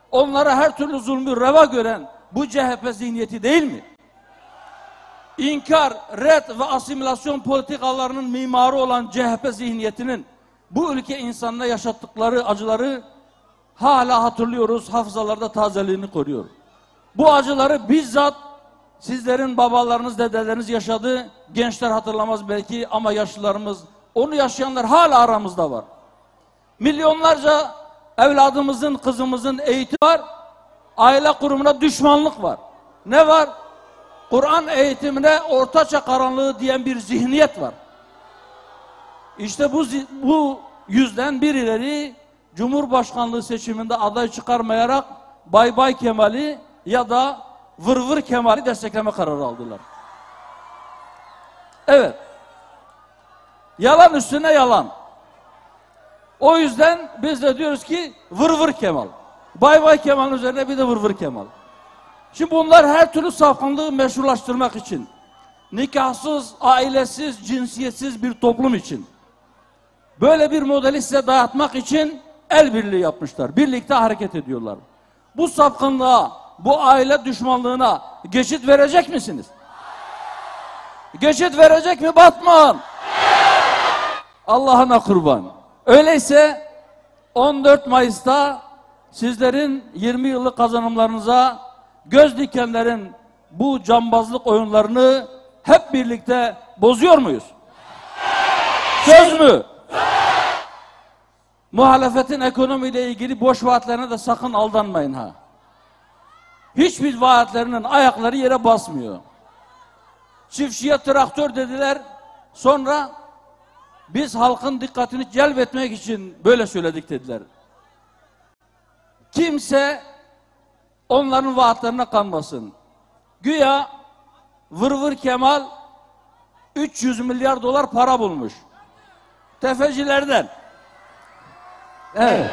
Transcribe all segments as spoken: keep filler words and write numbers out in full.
onlara her türlü zulmü reva gören bu C H P zihniyeti değil mi? İnkar, red ve asimilasyon politikalarının mimarı olan C H P zihniyetinin bu ülke insanına yaşattıkları acıları hala hatırlıyoruz, hafızalarda tazeliğini koruyor. Bu acıları bizzat sizlerin babalarınız, dedeleriniz yaşadı. Gençler hatırlamaz belki ama yaşlılarımız, onu yaşayanlar hala aramızda var. Milyonlarca evladımızın, kızımızın eğitimi var. Aile kurumuna düşmanlık var. Ne var? Kur'an eğitimine ortaçağ karanlığı diyen bir zihniyet var. İşte bu, bu yüzden birileri Cumhurbaşkanlığı seçiminde aday çıkarmayarak Bay Bay Kemal'i ya da Vır Vır Kemal'i destekleme kararı aldılar. Evet. Yalan üstüne yalan. O yüzden biz de diyoruz ki Vır Vır Kemal. Bay Bay Kemal'in üzerine bir de Vır Vır Kemal. Şimdi bunlar her türlü safkanlığı meşrulaştırmak için, nikahsız, ailesiz, cinsiyetsiz bir toplum için, böyle bir modeli size dayatmak için el birliği yapmışlar. Birlikte hareket ediyorlar. Bu sapkınlığa, bu aile düşmanlığına geçit verecek misiniz? Geçit verecek mi Batman? Allah'ına kurban. Öyleyse on dört Mayıs'ta sizlerin yirmi yıllık kazanımlarınıza göz dikenlerin bu cambazlık oyunlarını hep birlikte bozuyor muyuz? Söz mü? Muhalefetin ekonomiyle ilgili boş vaatlerine de sakın aldanmayın ha. Hiçbir vaatlerinin ayakları yere basmıyor. Çiftçiye traktör dediler, sonra biz halkın dikkatini celbetmek için böyle söyledik dediler. Kimse onların vaatlerine kanmasın. Güya Vır Vır Kemal üç yüz milyar dolar para bulmuş. Tefecilerden. Evet.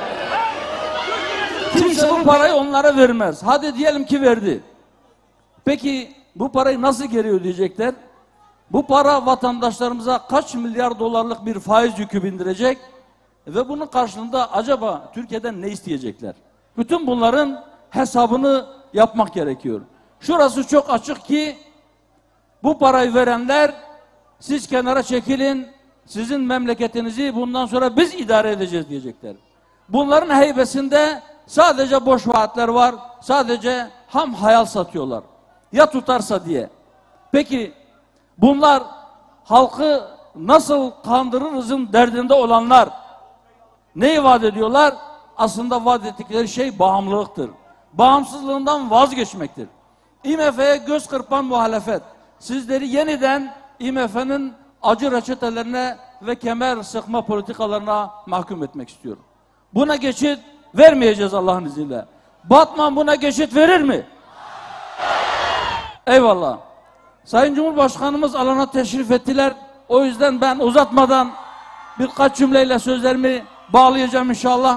Kimse bu parayı onlara vermez. Hadi diyelim ki verdi. Peki bu parayı nasıl geri ödeyecekler? Bu para vatandaşlarımıza kaç milyar dolarlık bir faiz yükü bindirecek? Ve bunun karşılığında acaba Türkiye'den ne isteyecekler? Bütün bunların hesabını yapmak gerekiyor. Şurası çok açık ki bu parayı verenler siz kenara çekilin, sizin memleketinizi bundan sonra biz idare edeceğiz diyecekler. Bunların heybesinde sadece boş vaatler var, sadece ham hayal satıyorlar. Ya tutarsa diye. Peki bunlar halkı nasıl kandırırızın derdinde olanlar neyi vaat ediyorlar? Aslında vaat ettikleri şey bağımlılıktır. Bağımsızlığından vazgeçmektir. I M F'ye göz kırpan muhalefet sizleri yeniden I M F'nin acı reçetelerine ve kemer sıkma politikalarına mahkum etmek istiyorum. Buna geçit vermeyeceğiz Allah'ın izniyle. Batman buna geçit verir mi? Eyvallah. Sayın Cumhurbaşkanımız alana teşrif ettiler. O yüzden ben uzatmadan birkaç cümleyle sözlerimi bağlayacağım inşallah.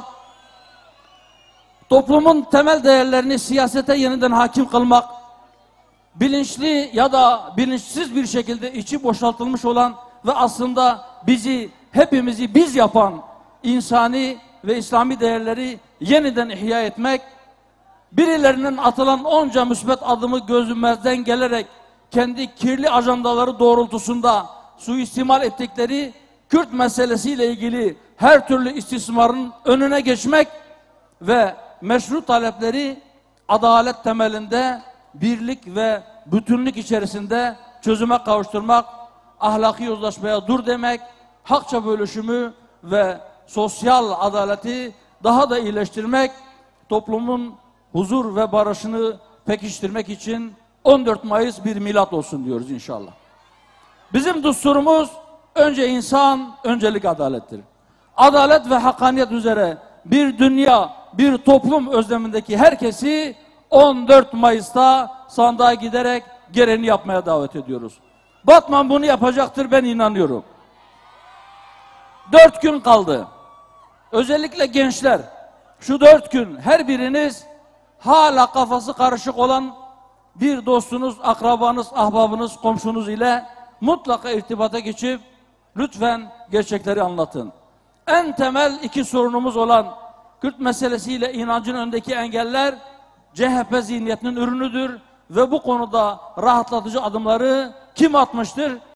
Toplumun temel değerlerini siyasete yeniden hakim kılmak, bilinçli ya da bilinçsiz bir şekilde içi boşaltılmış olan ve aslında bizi, hepimizi biz yapan insani ve İslami değerleri yeniden ihya etmek, birilerinin atılan onca müsbet adımı gözümüzden gelerek kendi kirli ajandaları doğrultusunda suistimal ettikleri Kürt meselesiyle ilgili her türlü istismarın önüne geçmek ve meşru talepleri adalet temelinde birlik ve bütünlük içerisinde çözüme kavuşturmak, ahlaki yozlaşmaya dur demek, hakça bölüşümü ve sosyal adaleti daha da iyileştirmek, toplumun huzur ve barışını pekiştirmek için on dört Mayıs bir milat olsun diyoruz inşallah. Bizim düsturumuz önce insan, öncelik adalettir. Adalet ve hakkaniyet üzere bir dünya, bir toplum özlemindeki herkesi on dört Mayıs'ta sandığa giderek gereğini yapmaya davet ediyoruz. Batman bunu yapacaktır, ben inanıyorum. Dört gün kaldı. Özellikle gençler, şu dört gün her biriniz hala kafası karışık olan bir dostunuz, akrabanız, ahbabınız, komşunuz ile mutlaka irtibata geçip lütfen gerçekleri anlatın. En temel iki sorunumuz olan Kürt meselesiyle inancın önündeki engeller C H P zihniyetinin ürünüdür ve bu konuda rahatlatıcı adımları kim atmıştır?